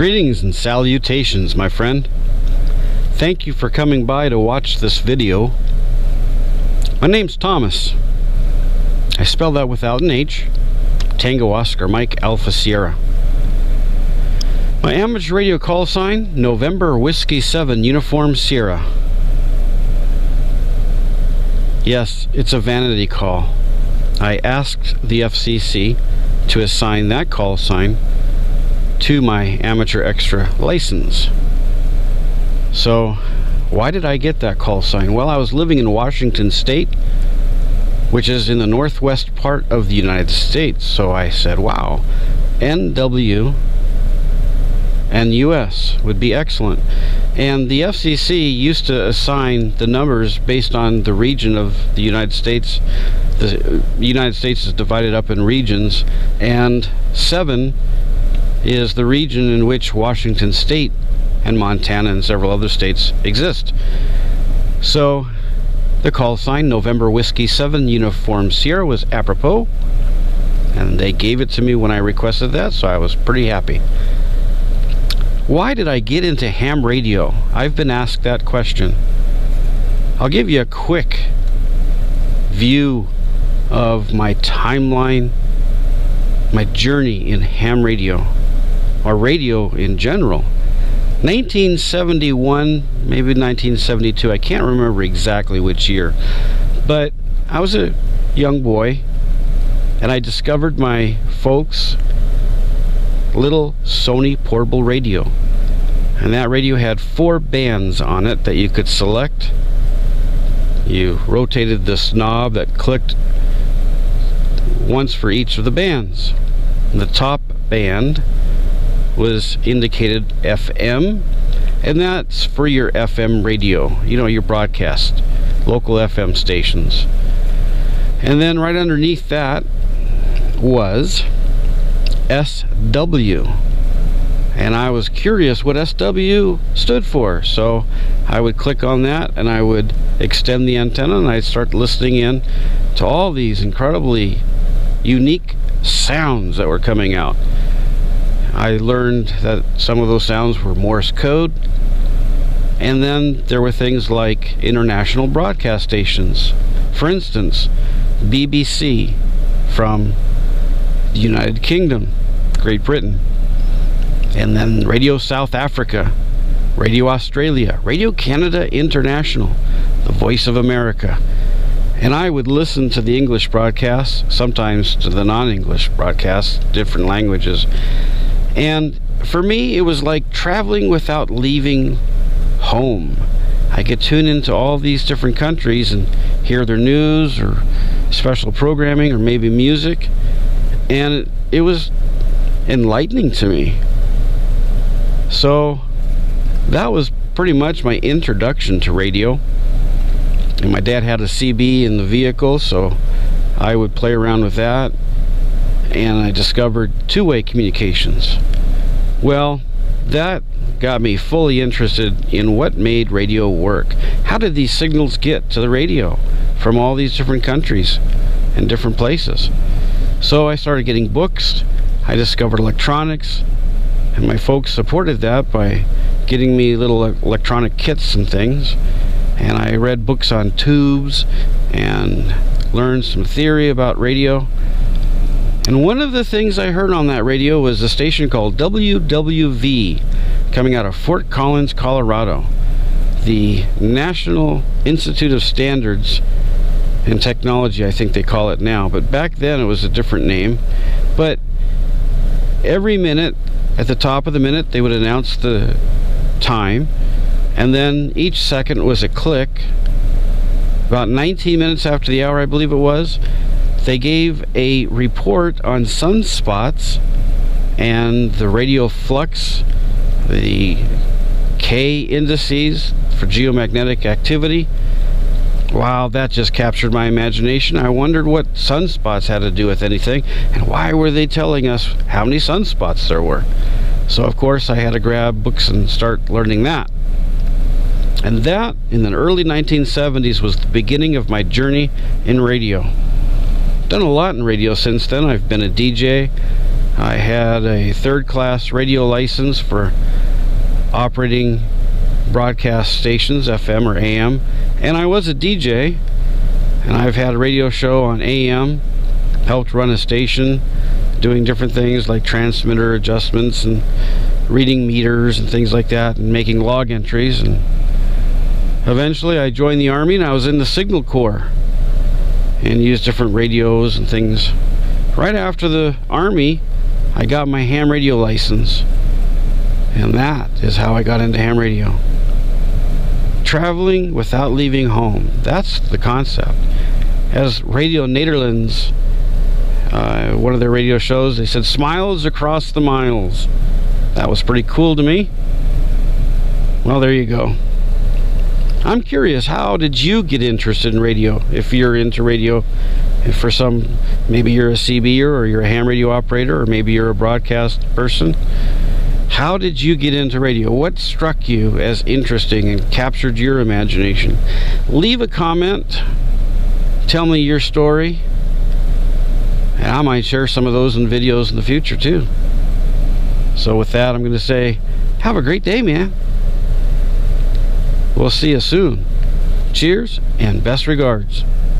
Greetings and salutations, my friend. Thank you for coming by to watch this video. My name's Thomas. I spell that without an H. Tango Oscar Mike Alpha Sierra. My amateur radio call sign, November Whiskey 7 Uniform Sierra. Yes, it's a vanity call. I asked the FCC to assign that call sign to my amateur extra license. So why did I get that call sign? Well, I was living in Washington State, which is in the northwest part of the United States. So I said, wow, NW and US would be excellent. And the FCC used to assign the numbers based on the region of the United States. The United States is divided up in regions, and 7 is the region in which Washington State and Montana and several other states exist. So the call sign, November Whiskey 7 Uniform Sierra, was apropos, and they gave it to me when I requested that, so I was pretty happy. Why did I get into ham radio? I've been asked that question. I'll give you a quick view of my timeline, my journey in ham radio, or radio in general. 1971, maybe 1972, I can't remember exactly which year, but I was a young boy and I discovered my folks' little Sony portable radio, and that radio had 4 bands on it that you could select. You rotated this knob that clicked once for each of the bands. The top band was indicated FM, and that's for your FM radio, you know, your broadcast, local FM stations. And then right underneath that was SW, and I was curious what SW stood for, so I would click on that and I would extend the antenna and I'd start listening in to all these incredibly unique sounds that were coming out. I learned that some of those sounds were Morse code, and then there were things like international broadcast stations. For instance, BBC from the United Kingdom, Great Britain, and then Radio South Africa, Radio Australia, Radio Canada International, the Voice of America. And I would listen to the English broadcasts, sometimes to the non-English broadcasts, different languages. And for me, it was like traveling without leaving home. I could tune into all these different countries and hear their news or special programming or maybe music, and it was enlightening to me. So that was pretty much my introduction to radio. And my dad had a CB in the vehicle, so I would play around with that, and I discovered two-way communications. Well, that got me fully interested in what made radio work. How did these signals get to the radio from all these different countries and different places? So I started getting books. I discovered electronics, and my folks supported that by getting me little electronic kits and things. And I read books on tubes and learned some theory about radio. And one of the things I heard on that radio was a station called WWV, coming out of Fort Collins, Colorado. The National Institute of Standards and Technology, I think they call it now, but back then it was a different name. But every minute, at the top of the minute, they would announce the time, and then each second was a click. About 19 minutes after the hour, I believe it was, they gave a report on sunspots and the radio flux, the K indices for geomagnetic activity. Wow, that just captured my imagination. I wondered what sunspots had to do with anything, and why were they telling us how many sunspots there were. So of course I had to grab books and start learning that. And that, in the early 1970s, was the beginning of my journey in radio. Done a lot in radio since then. I've been a DJ, I had a third-class radio license for operating broadcast stations, FM or AM, and I was a DJ, and I've had a radio show on AM, helped run a station, doing different things like transmitter adjustments and reading meters and things like that, and making log entries. And eventually I joined the Army, and I was in the Signal Corps and used different radios and things. Right after the Army, I got my ham radio license, and that is how I got into ham radio. Traveling without leaving home, that's the concept. As Radio Nederlands, one of their radio shows, they said smiles across the miles. That was pretty cool to me. Well, there you go. I'm curious, how did you get interested in radio? If you're into radio, if for some, maybe you're a CBer or you're a ham radio operator, or maybe you're a broadcast person. How did you get into radio? What struck you as interesting and captured your imagination? Leave a comment. Tell me your story. And I might share some of those in videos in the future too. So with that, I'm going to say, have a great day, man. We'll see you soon. Cheers and best regards.